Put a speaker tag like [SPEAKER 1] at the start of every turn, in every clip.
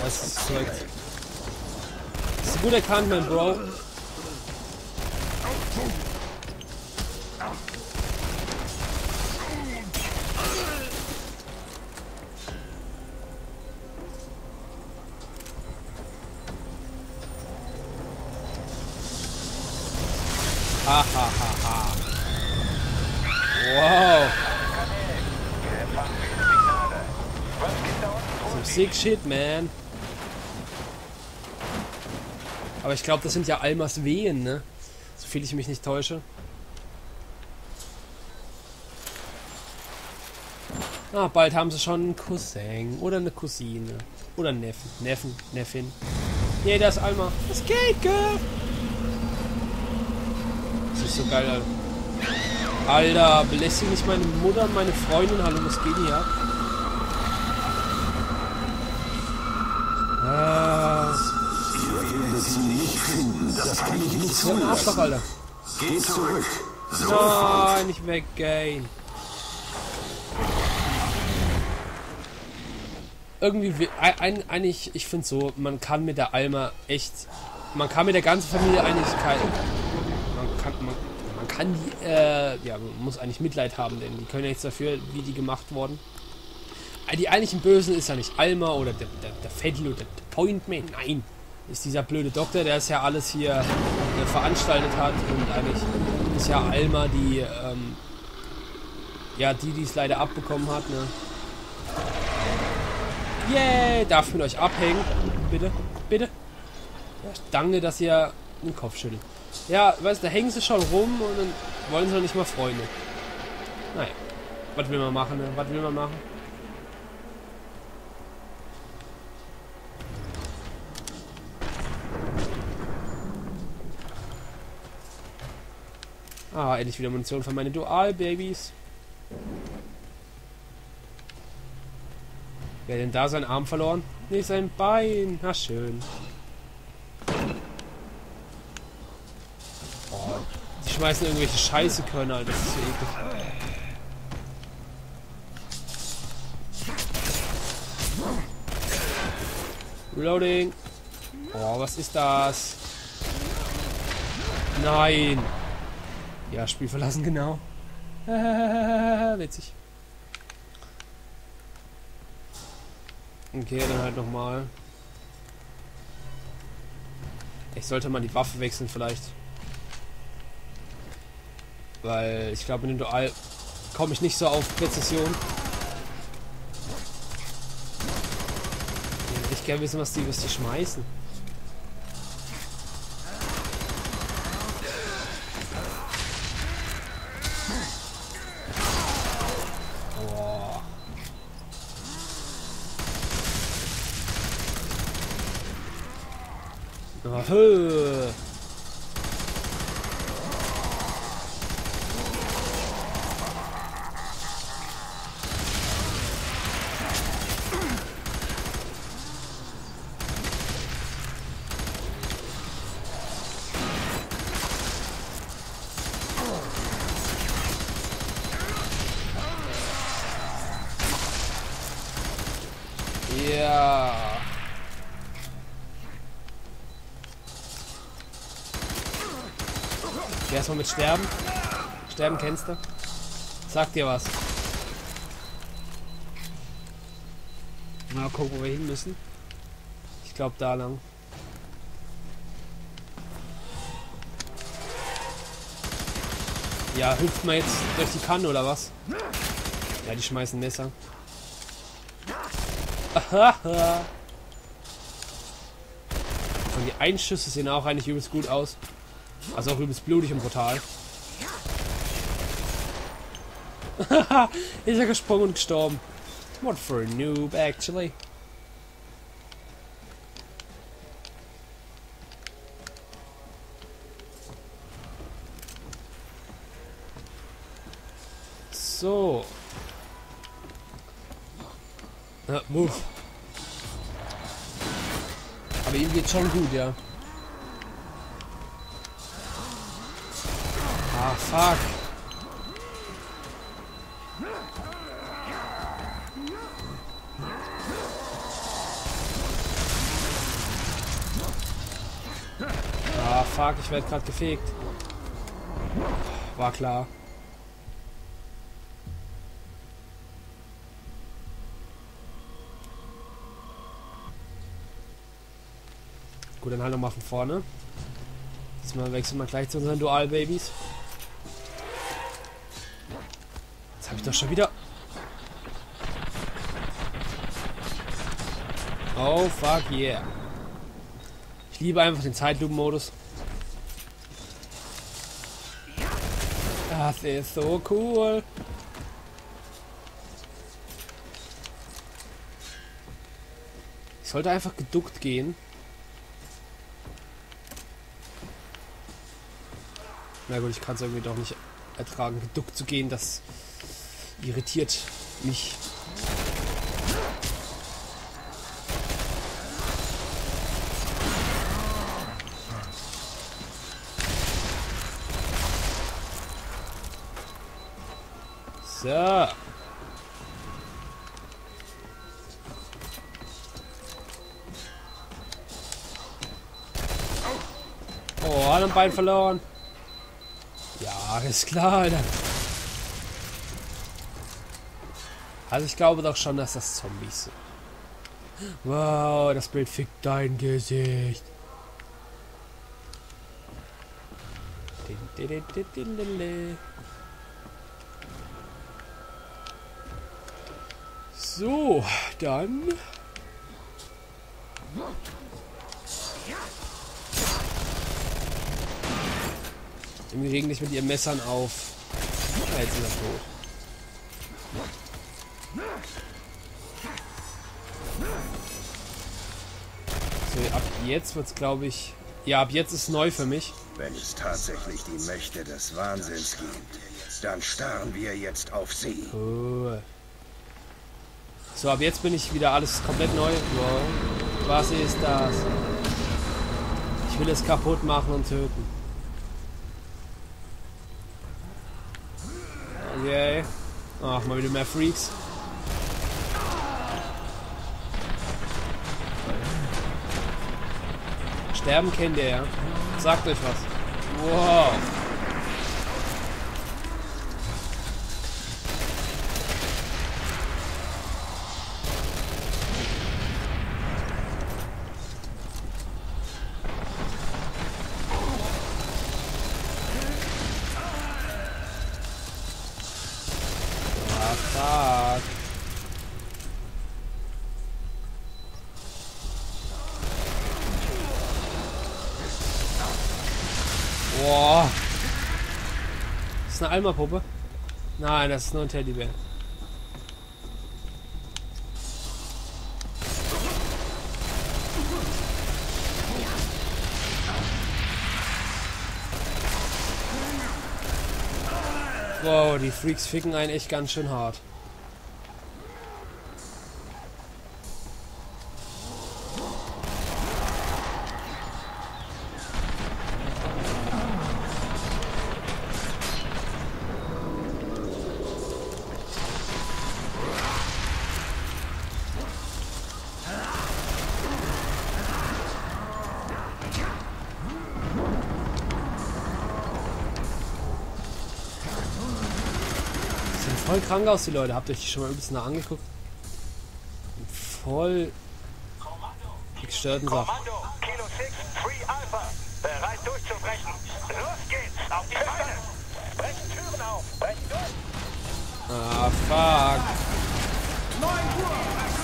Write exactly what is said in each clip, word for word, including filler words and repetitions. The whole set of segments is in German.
[SPEAKER 1] Das ist korrekt. Das ist gut erkannt, mein Bro. Ha ha ha ha. Wow. Some sick shit, man. Aber ich glaube, das sind ja Almas Wehen, ne? So viel ich mich nicht täusche. Ah, bald haben sie schon einen Cousin oder eine Cousine. Oder einen Neffen. Neffen, Neffin. Nee, das ist Alma. Was geht, Girl? Das ist so geil, Alter. Alter, belästige nicht meine Mutter, meine Freundin. Hallo, was geht hier ab? Ah.
[SPEAKER 2] Ihr werdet sie nicht finden. Das kann ich nicht
[SPEAKER 1] So ein Arschloch, Alter.
[SPEAKER 2] Geht zurück.
[SPEAKER 1] Nein, nicht weggehen. Irgendwie, ein, eigentlich, ich finde so, man kann mit der Alma echt, man kann mit der ganzen Familie eigentlich kein, man kann, man, man kann die, äh, ja, man muss eigentlich Mitleid haben, denn die können ja nichts dafür, wie die gemacht wurden. Die eigentlichen Bösen ist ja nicht Alma oder der, der, der Vettel oder der Pointman, nein, ist dieser blöde Doktor, der es ja alles hier äh, veranstaltet hat und eigentlich ist ja Alma die, ähm, ja, die, die es leider abbekommen hat, ne. Yay, darf ich mit euch abhängen? Bitte, bitte. Ja, danke, dass ihr den Kopf schüttelt. Ja, weißt du, da hängen sie schon rum und dann wollen sie noch nicht mal Freunde. Naja, was will man machen, ne? Was will man machen? Ah, endlich wieder Munition für meine Dual-Babys. Wer denn da seinen Arm verloren? Nee, sein Bein. Na schön. Oh, die schmeißen irgendwelche Scheiße-Körner, das ist so eklig. Reloading. Oh, was ist das? Nein. Ja, Spiel verlassen, genau. Witzig. Okay, dann halt nochmal. Ich sollte mal die Waffe wechseln vielleicht. Weil ich glaube, in dem Dual komme ich nicht so auf Präzision. Ich gerne wissen, was die, was die schmeißen. Höh. Ja. Erstmal mit Sterben. Sterben kennst du? Sag dir was. Mal gucken, wo wir hin müssen. Ich glaube da lang. Ja, hüpft man jetzt durch die Kanne oder was? Ja, die schmeißen Messer. Aha. Und die Einschüsse sehen auch eigentlich übelst gut aus. Also auch übelst blutig und brutal. Ist er gesprungen und gestorben. What for a noob, actually. So. Ja, move. Aber ihm geht's schon gut, ja. Ah, fuck. fuck, ich werde gerade gefegt. War klar. Gut, dann halt nochmal von vorne. Jetzt mal wechseln wir gleich zu unseren Dual-Babys. Jetzt habe ich doch schon wieder... Oh, fuck yeah. Ich liebe einfach den Zeitlupen-Modus. Das ist so cool. Ich sollte einfach geduckt gehen. Na gut, ich kann es irgendwie doch nicht ertragen, geduckt zu gehen. Das irritiert mich. So. Oh, hat ein Bein verloren. Ja, ist klar, Alter. Also ich glaube doch schon, dass das Zombies sind. Wow, das Bild fickt dein Gesicht. So, dann... Die regen dich mit ihren Messern auf. Ja, jetzt ist er tot. So, ab jetzt wird's, glaube ich... Ja, ab jetzt ist neu für mich.
[SPEAKER 3] Wenn es tatsächlich die Mächte des Wahnsinns gibt, dann starren wir jetzt auf sie.
[SPEAKER 1] Cool. So, ab jetzt bin ich wieder alles komplett neu. Wow. Was ist das? Ich will es kaputt machen und töten. Okay. Ach, mal wieder mehr Freaks. Sterben kennt ihr, ja? Sagt euch was. Wow. Fuck. Boah. Das ist eine Alma-Puppe? Nein, das ist nur ein Teddybär. Wow, die Freaks ficken einen echt ganz schön hart. Voll krank aus, die Leute. Habt ihr euch die schon mal ein bisschen nah angeguckt? Voll gestörten Sachen.
[SPEAKER 4] Kommando, Kilo sechs, Free Alpha. Bereit durchzubrechen. Los geht's, auf die Beine. Brechen Türen auf, brechen durch.
[SPEAKER 1] Ah, fuck.
[SPEAKER 4] neun Uhr.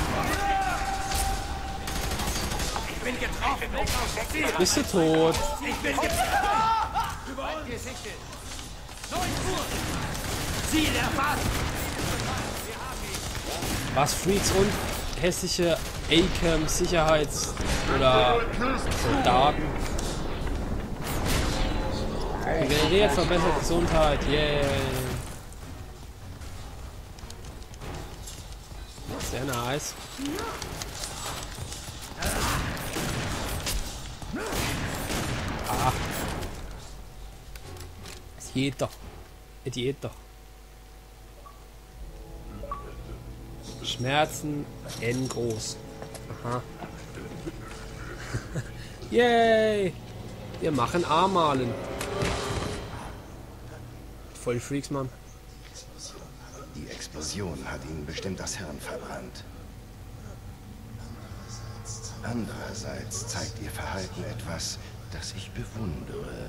[SPEAKER 4] Ich bin getroffen.
[SPEAKER 1] Bist du tot?
[SPEAKER 4] Ich bin getroffen. Über uns gesichtet. neun Uhr. Ziel erfasst.
[SPEAKER 1] Was Freaks und hässliche A-Cam Sicherheits- oder Soldaten. Generiert verbessert Gesundheit. Yay. Sehr nice. Ah. Es geht doch. Es geht doch. Schmerzen N groß. Aha. Yay! Wir machen A-Malen. Voll Freaks, Mann.
[SPEAKER 3] Die Explosion hat ihnen bestimmt das Hirn verbrannt. Andererseits zeigt ihr Verhalten etwas, das ich bewundere.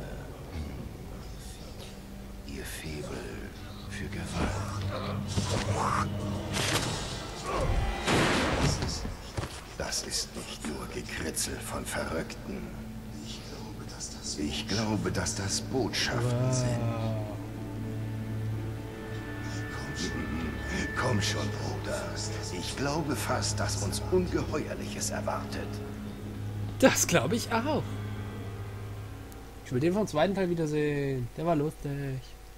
[SPEAKER 3] Hm. Ihr Faible für Gewalt. Das ist nicht nur Gekritzel von Verrückten. Ich glaube, dass das Botschaften wow. sind. Komm schon, Bruder. Ich glaube fast, dass uns Ungeheuerliches erwartet.
[SPEAKER 1] Das glaube ich auch. Ich will den vom zweiten Teil wiedersehen. Der war lustig.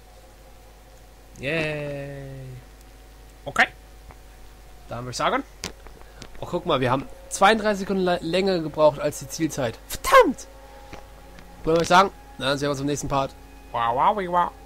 [SPEAKER 1] Yay. Okay. Dann würde ich sagen. Oh, guck mal, wir haben zweiunddreißig Sekunden länger gebraucht als die Zielzeit. Verdammt! Würde ich sagen, dann sehen wir uns im nächsten Part. Wow, wow, wow.